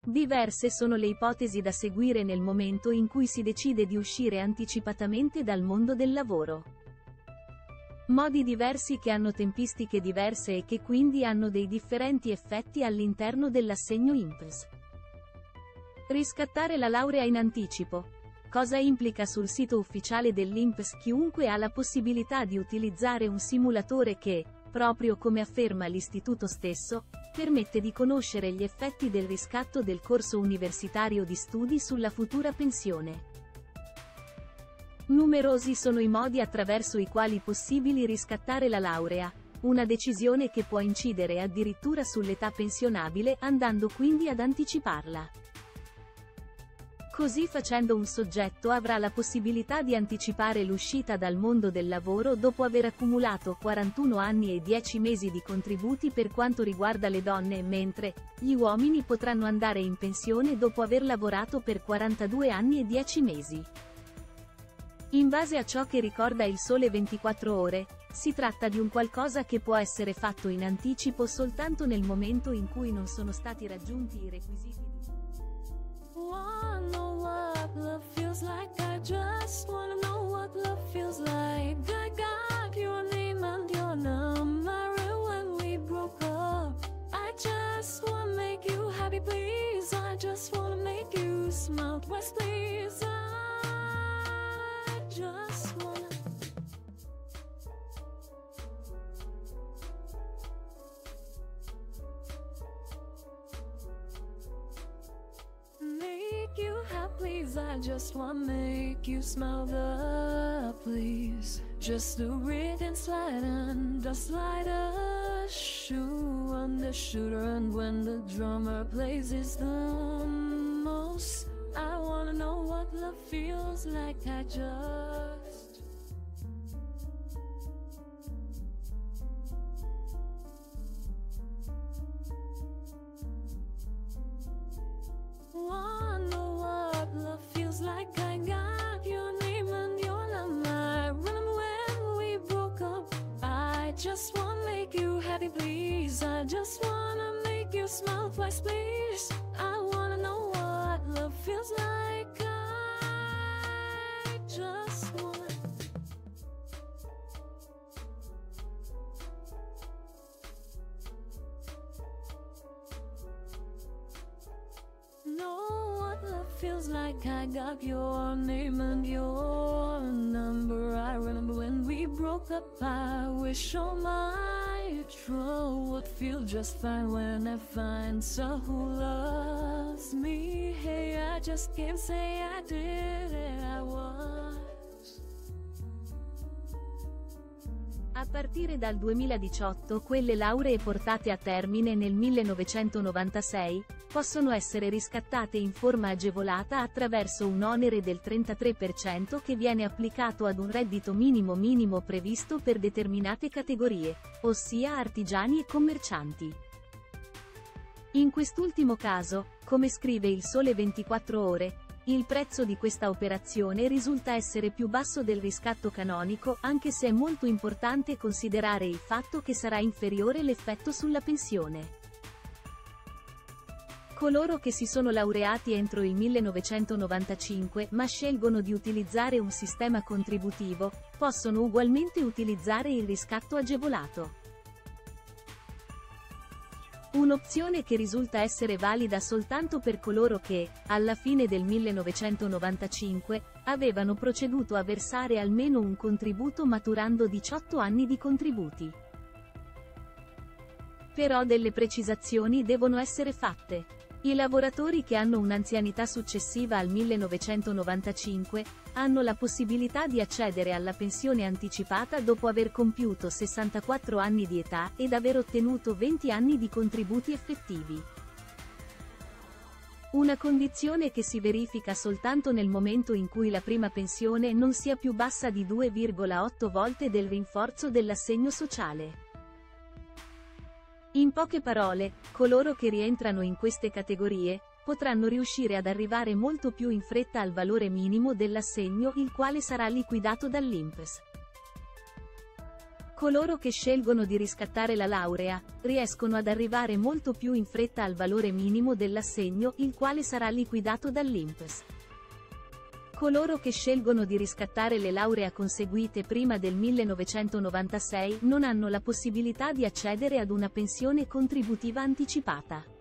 Diverse sono le ipotesi da seguire nel momento in cui si decide di uscire anticipatamente dal mondo del lavoro. Modi diversi che hanno tempistiche diverse e che quindi hanno dei differenti effetti all'interno dell'assegno INPS. Riscattare la laurea in anticipo. Cosa implica sul sito ufficiale dell'INPS? Chiunque ha la possibilità di utilizzare un simulatore che, proprio come afferma l'istituto stesso, permette di conoscere gli effetti del riscatto del corso universitario di studi sulla futura pensione. Numerosi sono i modi attraverso i quali possibili riscattare la laurea, una decisione che può incidere addirittura sull'età pensionabile andando quindi ad anticiparla. Così facendo un soggetto avrà la possibilità di anticipare l'uscita dal mondo del lavoro dopo aver accumulato 41 anni e 10 mesi di contributi per quanto riguarda le donne, mentre gli uomini potranno andare in pensione dopo aver lavorato per 42 anni e 10 mesi. In base a ciò che ricorda Il Sole 24 Ore, si tratta di un qualcosa che può essere fatto in anticipo soltanto nel momento in cui non sono stati raggiunti i requisiti di... Wanna know what love feels like? I just wanna know what love feels like. I got your name and your number when we broke up. I just wanna make you happy, please. I just wanna make you smile twice, please. I just wanna make you happy, please. I just wanna make you smile, the please. Just do it and slide and the slider shoe on the shooter, and when the drummer plays is the most. I wanna know what love feels like. I just wanna know what love feels like. I got your name and your number. I remember when we broke up. I just wanna make you happy, please. I just wanna make you smile twice, please. I wanna know what love feels like. I just wanna know what love feels like. I got your name and your number. I remember when we broke up. I wish all my true would feel just fine when I find someone who loves me. Hey, I just can't say I did it. I was. A partire dal 2018 quelle lauree portate a termine nel 1996, possono essere riscattate in forma agevolata attraverso un onere del 33% che viene applicato ad un reddito minimo previsto per determinate categorie, ossia artigiani e commercianti. In quest'ultimo caso, come scrive Il Sole 24 Ore, il prezzo di questa operazione risulta essere più basso del riscatto canonico, anche se è molto importante considerare il fatto che sarà inferiore l'effetto sulla pensione. Coloro che si sono laureati entro il 1995 ma scelgono di utilizzare un sistema contributivo, possono ugualmente utilizzare il riscatto agevolato. Un'opzione che risulta essere valida soltanto per coloro che, alla fine del 1995, avevano proceduto a versare almeno un contributo maturando 18 anni di contributi. Però delle precisazioni devono essere fatte. I lavoratori che hanno un'anzianità successiva al 1995, hanno la possibilità di accedere alla pensione anticipata dopo aver compiuto 64 anni di età ed aver ottenuto 20 anni di contributi effettivi. Una condizione che si verifica soltanto nel momento in cui la prima pensione non sia più bassa di 2,8 volte del rinforzo dell'assegno sociale. In poche parole, coloro che rientrano in queste categorie, potranno riuscire ad arrivare molto più in fretta al valore minimo dell'assegno, il quale sarà liquidato dall'INPS. Coloro che scelgono di riscattare la laurea, riescono ad arrivare molto più in fretta al valore minimo dell'assegno, il quale sarà liquidato dall'INPS. Coloro che scelgono di riscattare le lauree conseguite prima del 1996 non hanno la possibilità di accedere ad una pensione contributiva anticipata.